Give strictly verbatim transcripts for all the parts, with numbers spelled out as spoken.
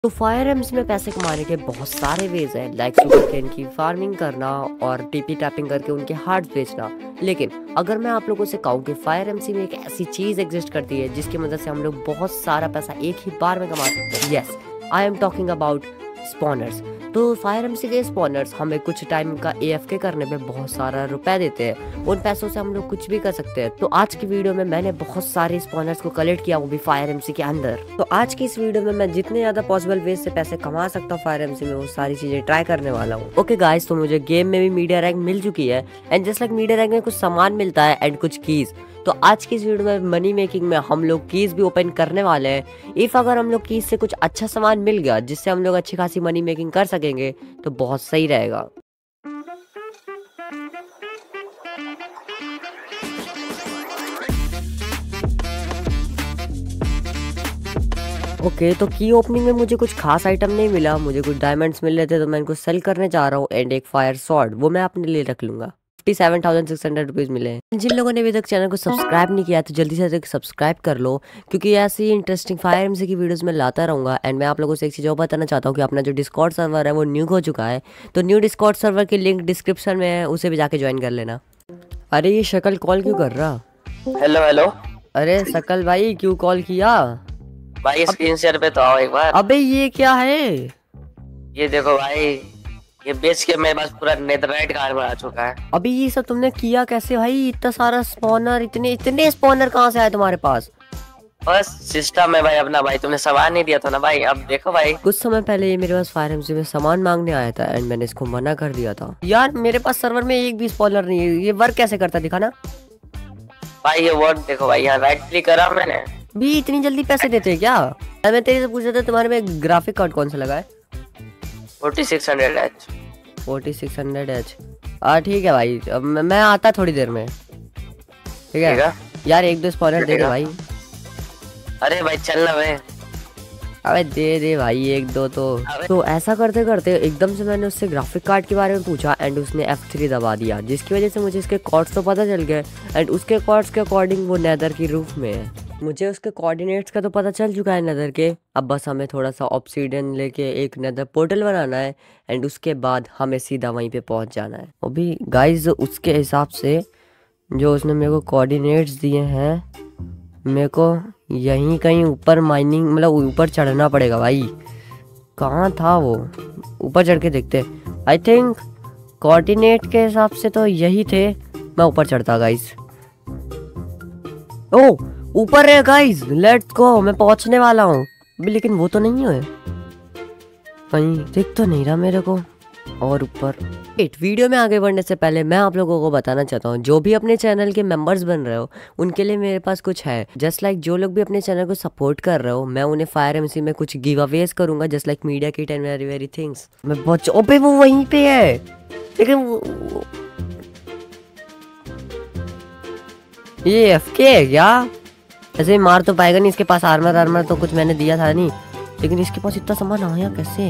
तो fire AIIMS में पैसे कमाने के बहुत सारे वेज हैं, लाइक सुगरकेन की फार्मिंग करना और टीपी टैपिंग करके उनके हार्ट्स बेचना। लेकिन अगर मैं आप लोगों से कहूँ कि फायर एमसी में एक ऐसी चीज एग्जिस्ट करती है जिसकी मदद से हम लोग बहुत सारा पैसा एक ही बार में कमा सकते हैं, yes I am talking about spawners. तो फायर एमसी के स्पॉनर्स हमें कुछ टाइम का एएफके करने पे बहुत सारा रुपए देते हैं। उन पैसों से हम लोग कुछ भी कर सकते हैं। तो आज की वीडियो में मैंने बहुत सारे स्पॉनर्स को कलेक्ट किया, वो भी फायर एमसी के अंदर। तो आज की इस वीडियो में मैं जितने ज्यादा पॉसिबल वे से पैसे कमा सकता हूँ फायर एमसी में, वो सारी चीजें ट्राई करने वाला हूँ। ओके गाइस, तो मुझे गेम में भी मीडिया रैंक मिल चुकी है and just like media rank में कुछ सामान मिलता है एंड कुछ कीज। तो आज की इस वीडियो में मनी मेकिंग में हम लोग कीज भी ओपन करने वाले हैं। इफ अगर हम लोग कीज से कुछ अच्छा सामान मिल गया जिससे हम लोग अच्छी खासी मनी मेकिंग कर सकेंगे तो बहुत सही रहेगा। ओके okay, तो की ओपनिंग में मुझे कुछ खास आइटम नहीं मिला, मुझे कुछ डायमंड्स मिल रहे थे तो मैं इनको सेल करने जा रहा हूँ एंड एक फायर सॉर्ड वो मैं अपने लिए रख लूंगा। Fifty seven thousand six hundred rupees मिले हैं। जिन लोगों ने अभी तक चैनल को सब्सक्राइब नहीं किया तो जल्दी से जल्दी सब्सक्राइब कर लो, क्योंकि ऐसी इंटरेस्टिंग फायर एमसी की वीडियोस मैं लाता रहूंगा। एंड मैं आप लोगों से एक चीज और बताना चाहता हूँ कि अपना जो डिस्कॉर्ड सर्वर है वो न्यू हो चुका है, तो न्यू डिस्कॉर्ड सर्वर की लिंक डिस्क्रिप्शन में है, उसे भी जाके ज्वाइन कर लेना। अरे ये शक्ल कॉल क्यों कर रहा? Hello hello. अरे शकल भाई क्यों कॉल किया? भाई स्क्रीन शेयर पे तो आओ एक बार। अबे ये क्या है? ये देखो भाई, ये बेच के मेरे पास पूरा नेदरराइट कार बना चुका है। अभी ये सब तुमने किया कैसे भाई? इतना सारा स्पॉनर, इतने इतने स्पॉनर कहाँ से आए तुम्हारे पास? बस सिस्टम है भाई अपना। भाई तुमने सामान नहीं दिया था ना भाई, अब देखो भाई। कुछ समय पहले ये मेरे पास फायर एमसी में सामान मांगने आया था एंड मैंने इसको मना कर दिया था। यार मेरे पास सर्वर में एक भी स्पॉनर नहीं है, ये वर्क कैसे करता दिखाना भाई। ये वर्ड देखो भाई, यहाँ राइट क्लिक करा मैंने। भी इतनी जल्दी पैसे देते हैं क्या? मैं तेरे से पूछ रहा था तुम्हारे में ग्राफिक कार्ड कौन सा लगा है? Forty six hundred H. Forty six hundred H. हाँ ठीक है भाई, अब मैं आता थोड़ी देर में। ठीक है यार, एक दो स्पॉनर दे दे भाई। अरे भाई चल ना भाई। अबे दे दे भाई एक दो तो। तो ऐसा करते करते एकदम से मैंने उससे ग्राफिक कार्ड के बारे में पूछा एंड उसने एफ थ्री दबा दिया, जिसकी वजह से मुझे इसके कॉर्ड्स तो पता चल गए एंड उसके कॉर्ड्स के अकॉर्डिंग वो नेदर की रूफ में है। मुझे उसके कोऑर्डिनेट्स का तो पता चल चुका है नेदर के। अब बस हमें थोड़ा सा ऑब्सीडियन लेके एक नेदर पोर्टल बनाना है एंड उसके बाद हमें सीधा वहीं पे पहुंच जाना है। अभी गाइस उसके हिसाब से जो उसने मेरे को कोऑर्डिनेट्स दिए हैं, मेरे को यहीं कहीं ऊपर माइनिंग मतलब ऊपर चढ़ना पड़ेगा भाई। कहाँ था वो? ऊपर चढ़ के देखते। आई थिंक कोऑर्डिनेट के हिसाब से तो यही थे। मैं ऊपर चढ़ता गाइस। ओ ऊपर है गाइस, लेट्स गो। मैं पहुंचने वाला हूँ अभी, लेकिन वो तो नहीं है कहीं, दिख तो नहीं रहा मेरे को। और ऊपर एक वीडियो में आगे बढ़ने से पहले मैं आप लोगों को बताना चाहता हूँ, जो भी अपने चैनल के मेंबर्स बन रहे हो उनके लिए मेरे पास कुछ है। जस्ट लाइक like, जो लोग भी अपने चैनल को सपोर्ट कर रहे हो, मैं उन्हें फायर एमसी में कुछ गिव अवेज करूंगा, just like media kit and very very things. मैं बहुत ओपे वो वहीं पे है, लेकिन वो... ये एफके है क्या? ऐसे मार तो पाएगा नहीं, इसके पास आर्मर आर्मर तो कुछ मैंने दिया था नहीं, लेकिन इसके पास इतना सामान आया कैसे?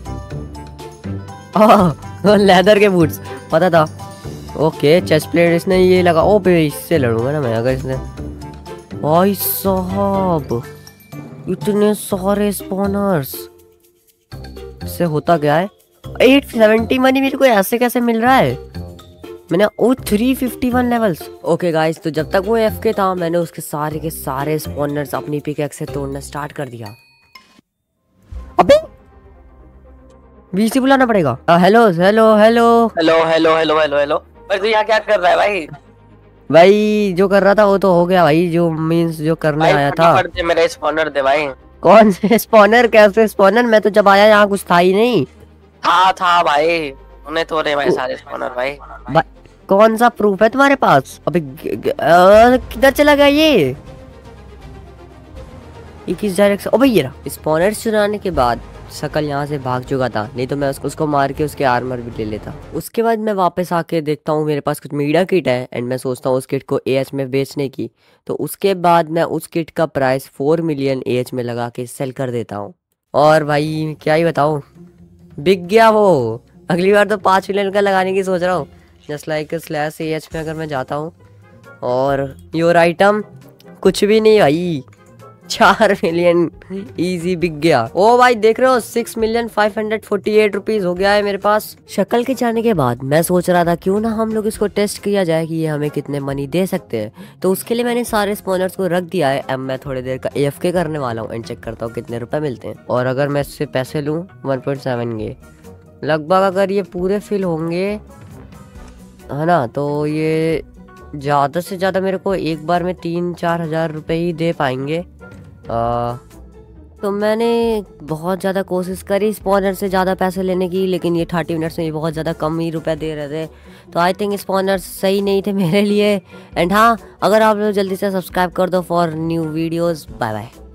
लेदर के बूट्स पता था। ओके चेस्ट प्लेट इसने ये लगा। ओ पे इससे लड़ूंगा ना मैं अगर इसने। भाई साहब इतने सारे स्पॉनर्स, इससे होता क्या है? एट सेवेंटी मनी मेरे को ऐसे कैसे मिल रहा है? मैंने O three fifty one levels. Okay guys, तो जब तक वो एफके था मैंने उसके सारे के सारे स्पॉनर्स अपनी पिकैक्स से तोड़ना स्टार्ट कर दिया। अबे बीसी बुलाना पड़ेगा। Hello hello hello hello hello hello hello hello. भाई तू यहाँ क्या कर रहा है भाई? भाई जो कर रहा था वो तो हो गया भाई, जो मींस जो करने आया था। दे मेरे स्पॉनर दे भाई। कौन से स्पॉनर? कैसे स्पॉनर? मैं तो जब आया यहाँ कुछ था ही नहीं। था था भाई, उन्हें तोड़े भाई सारे स्पॉनर भाई। भाई कौन सा प्रूफ है तुम्हारे पास? अबे किधर चला गया ये? किस डायरेक्शन? ओ भाई ये रहा। स्पॉनर चुराने के बाद शकल यहाँ से भाग चुका था, नहीं तो मैं उसको उसको मार के उसके आर्मर भी ले लेता। उसके बाद मैं वापस आके देखता हूँ मेरे पास कुछ मीडिया किट है एंड मैं सोचता हूँ उस किट को एएच में बेचने की। तो उसके बाद मैं उस किट का प्राइस फोर मिलियन एएच में लगा के सेल कर देता हूँ। और भाई क्या ही बताऊँ, बिक गया वो। अगली बार तो पाँच मिलियन का लगाने की सोच रहा हूँ। जस्ट लाइक स्लैश एएच में अगर मैं जाता हूँ और योर आइटम कुछ भी नहीं भाई, चार मिलियन इजी बिक गया। ओ भाई देख रहे हो six million five hundred forty eight rupees हो गया है मेरे पास। शक्ल के जाने के बाद मैं सोच रहा था क्यों ना हम लोग इसको टेस्ट किया जाए कि ये हमें कितने मनी दे सकते हैं। तो उसके लिए मैंने सारे स्पॉनर्स को रख दिया है। अब मैं थोड़ी देर का एएफके करने वाला हूँ एंड चेक करता हूँ कितने रुपए मिलते हैं। और अगर मैं इससे पैसे लूँ वन पॉइंट सेवन के लगभग, अगर ये पूरे फिल होंगे है ना, तो ये ज़्यादा से ज़्यादा मेरे को एक बार में तीन चार हज़ार रुपये ही दे पाएंगे। आ, तो मैंने बहुत ज़्यादा कोशिश करी स्पॉनर से ज़्यादा पैसे लेने की, लेकिन ये थर्टी मिनट्स में ये बहुत ज़्यादा कम ही रुपए दे रहे थे। तो आई थिंक स्पॉनर सही नहीं थे मेरे लिए। एंड हाँ, अगर आप लोग जल्दी से सब्सक्राइब कर दो for new videos. Bye bye.